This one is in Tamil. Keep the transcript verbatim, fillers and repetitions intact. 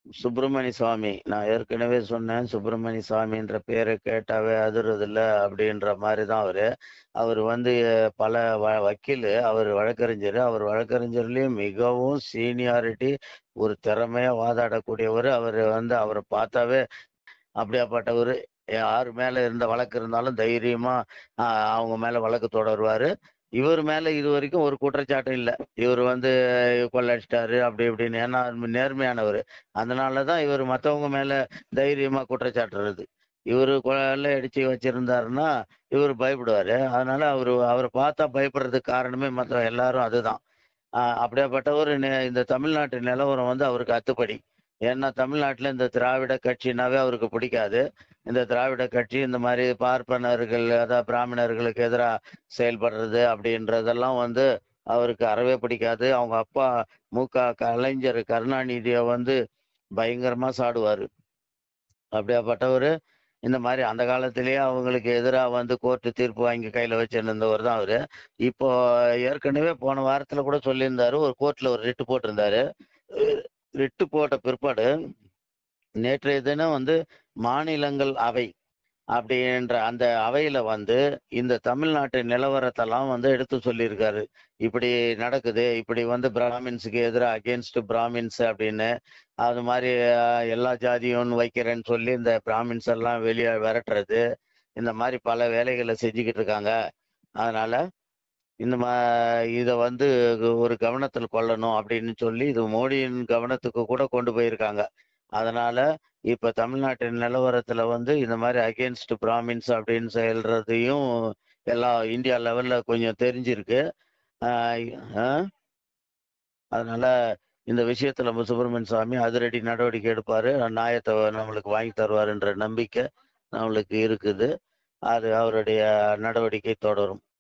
சுப்பிரமணிய சுவாமி. நான் ஏற்கனவே சொன்னேன். சுப்பிரமணிய சுவாமின்ற பேர கேட்டாவே அதிர்றதில்ல அப்படின்ற மாரி தான் அவரு. அவரு வந்து அஹ், பல வ வக்கீலு, அவரு வழக்கறிஞரு. அவர் வழக்கறிஞர்லயும் மிகவும் சீனியாரிட்டி, ஒரு திறமையா வாதாடக்கூடியவரு. அவரு வந்து அவர பார்த்தாவே அப்படியாப்பட்டவரு. யார் மேல இருந்த வழக்கு இருந்தாலும் தைரியமா அ அவங்க மேல வழக்கு தொடருவாரு. இவரு மேல இதுவரைக்கும் ஒரு குற்றச்சாட்டும் இல்ல. இவரு வந்து கொள்ளடிச்சிட்டாரு அப்படி இப்படின்னு. ஏன்னா நேர்மையானவரு. அதனால தான் இவரு மத்தவங்க மேல தைரியமா குற்றச்சாட்டுறது. இவரு கொள்ளையடிச்சு வச்சிருந்தாருன்னா, இவரு பயப்படுவாரு. அதனால அவரு அவர பார்த்தா பயப்படுறதுக்கு காரணமே மத்த எல்லாரும் அதுதான். அ அப்படியாப்பட்டவரு நெ இந்த தமிழ்நாட்டு நிலவரம் வந்து அவருக்கு அத்துப்படி. ஏன்னா தமிழ்நாட்டுல இந்த திராவிட கட்சினாவே அவருக்கு பிடிக்காது. இந்த திராவிட கட்சி இந்த மாரி பார்ப்பனர்கள், அதாவது பிராமணர்களுக்கு எதிரா செயல்படுறது அப்படின்றதெல்லாம் வந்து அவருக்கு அறவே பிடிக்காது. அவங்க அப்பா மு.க. கலைஞர் கருணாநிதிய வந்து பயங்கரமா சாடுவாரு. அப்படியாப்பட்டவரு இந்த மாரி அந்த காலத்திலேயே அவங்களுக்கு எதிரா வந்து கோர்ட் தீர்ப்பு வாங்கி கையில வச்சிருந்தவர் தான் அவரு. இப்போ ஏற்கனவே போன வாரத்துல கூட சொல்லியிருந்தாரு. ஒரு கோர்ட்ல ஒரு ரிட் போட்டிருந்தாரு. ரிட் போட்ட பிற்பாடு நேற்றைய தினம் வந்து மாநிலங்கள் அவை அப்படின்ற அந்த அவையில வந்து இந்த தமிழ்நாட்டு நிலவரத்தெல்லாம் வந்து எடுத்து சொல்லியிருக்காரு. இப்படி நடக்குது. இப்படி வந்து பிராமின்ஸுக்கு எதிரா அகெயின்ஸ்ட் பிராமின்ஸ் அப்படின்னு. அது மாரி அ எல்லா ஜாதியும் வைக்கிறேன்னு சொல்லி இந்த பிராமின்ஸ் எல்லாம் வெளிய விரட்டுறது. இந்த மாரி பல வேலைகள செஞ்சுகிட்டு இருக்காங்க. அதனால இந்த மா இத வந்து ஒரு கவனத்துல கொள்ளணும் அப்படின்னு சொல்லி, இது மோடியின் கவனத்துக்கு கூட கொண்டு போயிருக்காங்க. அதனால இப்ப தமிழ்நாட்டின் நிலவரத்துல வந்து இந்த மாரி அகெயின்ஸ்ட் பிராமின்ஸ் அப்படின்னு சொல்றதையும் எல்லாம் இந்தியா லெவல்ல கொஞ்சம் தெரிஞ்சிருக்கு. அ அ அதனால இந்த விஷயத்துல நம்ம சுப்பிரமணிய சாமி அதிரடி நடவடிக்கை எடுப்பாரு. நியாயத்த நம்மளுக்கு வாங்கி தருவாருன்ற நம்பிக்கை நம்மளுக்கு இருக்குது. அது அவருடைய நடவடிக்கை தொடரும்.